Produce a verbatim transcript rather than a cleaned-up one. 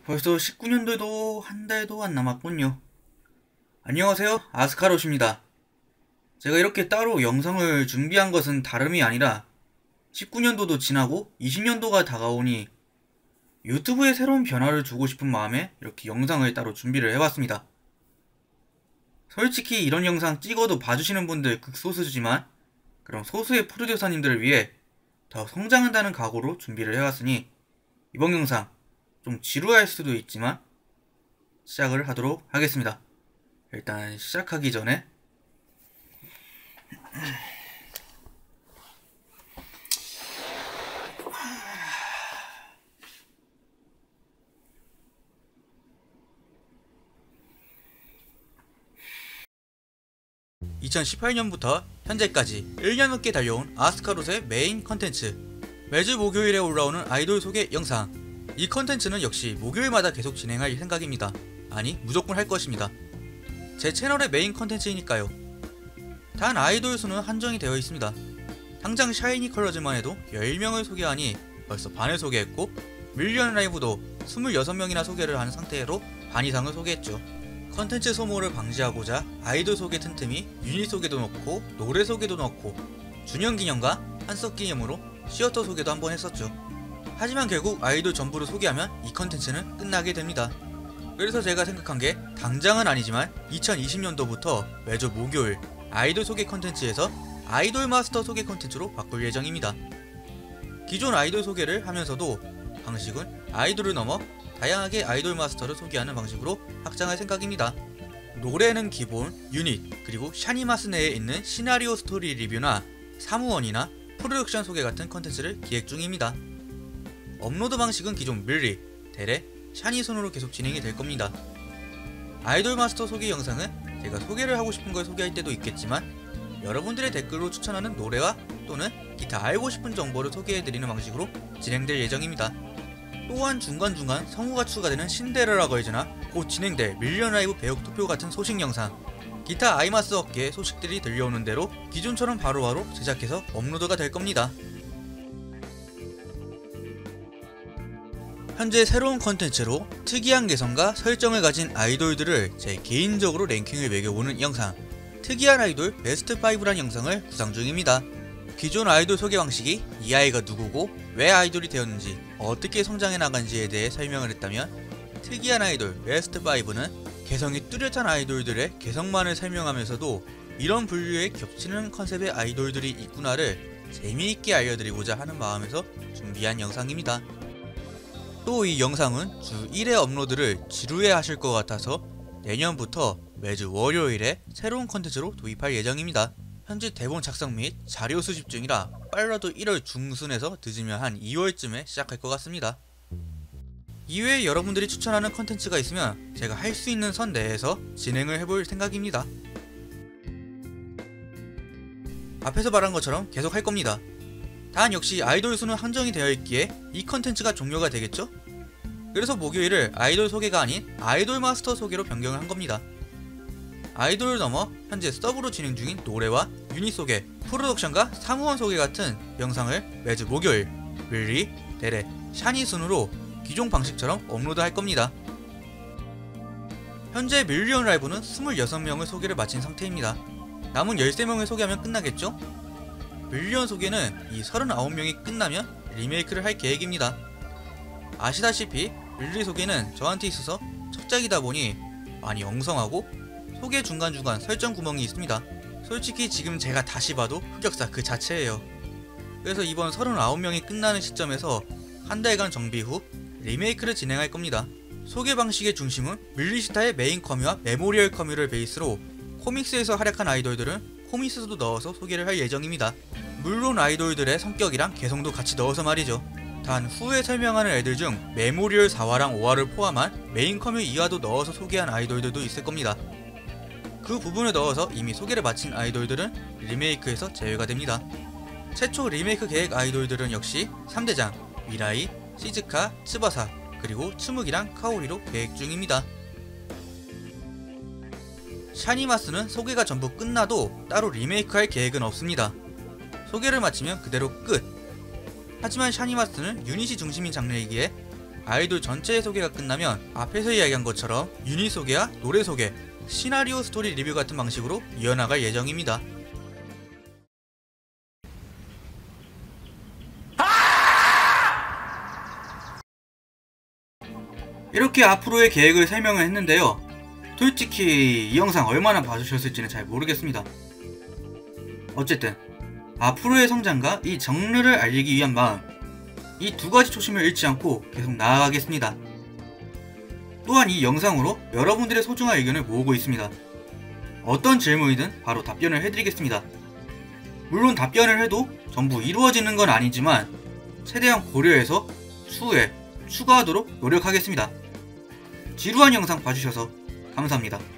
벌써 십구 년도에도 한 달도 안 남았군요. 안녕하세요, 아스카롯입니다. 제가 이렇게 따로 영상을 준비한 것은 다름이 아니라 십구 년도도 지나고 이십 년도가 다가오니 유튜브에 새로운 변화를 주고 싶은 마음에 이렇게 영상을 따로 준비를 해봤습니다. 솔직히 이런 영상 찍어도 봐주시는 분들 극소수지만 그럼 소수의 프로듀서님들을 위해 더 성장한다는 각오로 준비를 해왔으니 이번 영상 좀 지루할 수도 있지만 시작을 하도록 하겠습니다. 일단 시작하기 전에 이천십팔 년부터 현재까지 일 년 넘게 달려온 아스카롯의 메인 컨텐츠, 매주 목요일에 올라오는 아이돌 소개 영상. 이 컨텐츠는 역시 목요일마다 계속 진행할 생각입니다. 아니, 무조건 할 것입니다. 제 채널의 메인 컨텐츠이니까요. 단 아이돌 수는 한정이 되어 있습니다. 당장 샤이니 컬러즈만 해도 열 명을 소개하니 벌써 반을 소개했고, 밀리언 라이브도 이십육 명이나 소개를 한 상태로 반 이상을 소개했죠. 컨텐츠 소모를 방지하고자 아이돌 소개 틈틈이 유닛 소개도 넣고 노래 소개도 넣고 주년기념과 한석기념으로 시어터 소개도 한번 했었죠. 하지만 결국 아이돌 전부를 소개하면 이 컨텐츠는 끝나게 됩니다. 그래서 제가 생각한게 당장은 아니지만 이천이십 년도부터 매주 목요일 아이돌 소개 컨텐츠에서 아이돌 마스터 소개 컨텐츠로 바꿀 예정입니다. 기존 아이돌 소개를 하면서도 방식은 아이돌을 넘어 다양하게 아이돌 마스터를 소개하는 방식으로 확장할 생각입니다. 노래는 기본, 유닛, 그리고 샤니마스 내에 있는 시나리오 스토리 리뷰나 사무원이나 프로덕션 소개 같은 컨텐츠를 기획 중입니다. 업로드 방식은 기존 밀리, 데레, 샤니 순으로 계속 진행이 될 겁니다. 아이돌 마스터 소개 영상은 제가 소개를 하고 싶은 걸 소개할 때도 있겠지만 여러분들의 댓글로 추천하는 노래와 또는 기타 알고 싶은 정보를 소개해드리는 방식으로 진행될 예정입니다. 또한 중간중간 성우가 추가되는 신데렐라 걸즈나 곧 진행될 밀리언 라이브 배역 투표 같은 소식 영상, 기타 아이마스 업계의 소식들이 들려오는 대로 기존처럼 바로바로 제작해서 업로드가 될 겁니다. 현재 새로운 컨텐츠로 특이한 개성과 설정을 가진 아이돌들을 제 개인적으로 랭킹을 매겨보는 영상, 특이한 아이돌 베스트 파이브란 영상을 구상 중입니다. 기존 아이돌 소개 방식이 이 아이가 누구고 왜 아이돌이 되었는지 어떻게 성장해 나간지에 대해 설명을 했다면, 특이한 아이돌 베스트 파이브는 개성이 뚜렷한 아이돌들의 개성만을 설명하면서도 이런 분류에 겹치는 컨셉의 아이돌들이 있구나를 재미있게 알려드리고자 하는 마음에서 준비한 영상입니다. 또 이 영상은 주 일 회 업로드를 지루해 하실 것 같아서 내년부터 매주 월요일에 새로운 컨텐츠로 도입할 예정입니다. 현재 대본 작성 및 자료 수집 중이라 빨라도 일월 중순에서 늦으면 한 이월쯤에 시작할 것 같습니다. 이외에 여러분들이 추천하는 컨텐츠가 있으면 제가 할 수 있는 선 내에서 진행을 해볼 생각입니다. 앞에서 말한 것처럼 계속 할 겁니다. 단 역시 아이돌 수는 한정이 되어 있기에 이 컨텐츠가 종료가 되겠죠? 그래서 목요일을 아이돌 소개가 아닌 아이돌 마스터 소개로 변경을 한 겁니다. 아이돌을 넘어 현재 서브로 진행 중인 노래와 유닛 소개, 프로덕션과 사무원 소개 같은 영상을 매주 목요일 밀리, 데레, 샤니 순으로 기존 방식처럼 업로드 할 겁니다. 현재 밀리언 라이브는 이십육 명을 소개를 마친 상태입니다. 남은 십삼 명을 소개하면 끝나겠죠? 밀리언 소개는 이 삼십구 명이 끝나면 리메이크를 할 계획입니다. 아시다시피 밀리 소개는 저한테 있어서 첫작이다 보니 많이 엉성하고 소개 중간중간 설정 구멍이 있습니다. 솔직히 지금 제가 다시 봐도 흑역사 그 자체예요. 그래서 이번 삼십구 명이 끝나는 시점에서 한 달간 정비 후 리메이크를 진행할 겁니다. 소개 방식의 중심은 밀리스타의 메인 커뮤와 메모리얼 커뮤를 베이스로 코믹스에서 활약한 아이돌들은 코믹스도 넣어서 소개를 할 예정입니다. 물론 아이돌들의 성격이랑 개성도 같이 넣어서 말이죠. 단 후에 설명하는 애들 중 메모리얼 사화랑 오화를 포함한 메인 커뮤 이화도 넣어서 소개한 아이돌들도 있을 겁니다. 그 부분을 넣어서 이미 소개를 마친 아이돌들은 리메이크에서 제외가 됩니다. 최초 리메이크 계획 아이돌들은 역시 삼 대장, 미라이, 시즈카, 츠바사, 그리고 츠무기랑 카오리로 계획 중입니다. 샤니마스는 소개가 전부 끝나도 따로 리메이크할 계획은 없습니다. 소개를 마치면 그대로 끝. 하지만 샤니마스는 유닛이 중심인 장르이기에 아이돌 전체의 소개가 끝나면 앞에서 이야기한 것처럼 유닛 소개와 노래 소개, 시나리오 스토리 리뷰 같은 방식으로 이어나갈 예정입니다. 이렇게 앞으로의 계획을 설명을 했는데요. 솔직히 이 영상 얼마나 봐주셨을지는 잘 모르겠습니다. 어쨌든 앞으로의 성장과 이 장르를 알리기 위한 마음, 이 두 가지 초심을 잃지 않고 계속 나아가겠습니다. 또한 이 영상으로 여러분들의 소중한 의견을 모으고 있습니다. 어떤 질문이든 바로 답변을 해드리겠습니다. 물론 답변을 해도 전부 이루어지는 건 아니지만 최대한 고려해서 추후에 추가하도록 노력하겠습니다. 지루한 영상 봐주셔서 감사합니다.